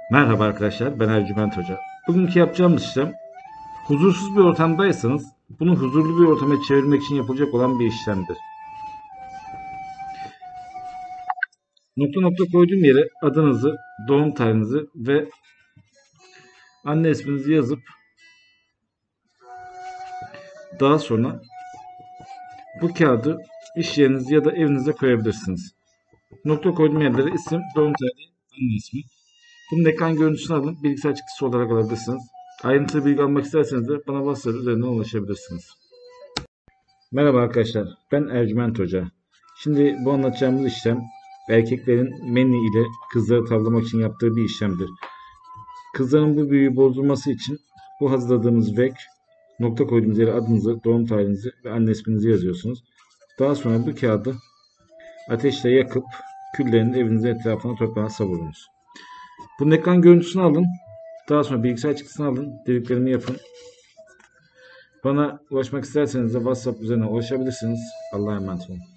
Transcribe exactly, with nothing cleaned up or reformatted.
Merhaba arkadaşlar, ben Ercüment Hoca. Bugünkü yapacağımız işlem, huzursuz bir ortamdaysanız bunu huzurlu bir ortama çevirmek için yapılacak olan bir işlemdir. Nokta nokta koyduğum yere adınızı, doğum tarihinizi ve anne isminizi yazıp daha sonra bu kağıdı iş yeriniz ya da evinize koyabilirsiniz. Nokta koyduğum yerlere isim, doğum tarihi, anne ismi. Bunun ekran görüntüsünü alın, bilgisayar çıktısı olarak alabilirsiniz. Ayrıntılı bilgi almak isterseniz de bana WhatsApp üzerinden ulaşabilirsiniz. Merhaba arkadaşlar, ben Ercüment Hoca. Şimdi bu anlatacağımız işlem erkeklerin menni ile kızları tavlamak için yaptığı bir işlemdir. Kızların bu büyüyü bozulması için bu hazırladığımız vek, nokta koyduğumuz yere adınızı, doğum tarihinizi ve anne isminizi yazıyorsunuz. Daha sonra bu kağıdı ateşle yakıp küllerini evinizin etrafına toprağa savurunuz. Bunun ekran görüntüsünü alın. Daha sonra bilgisayar çıktısını alın. Dediklerimi yapın. Bana ulaşmak isterseniz de WhatsApp üzerinden ulaşabilirsiniz. Allah'a emanet olun.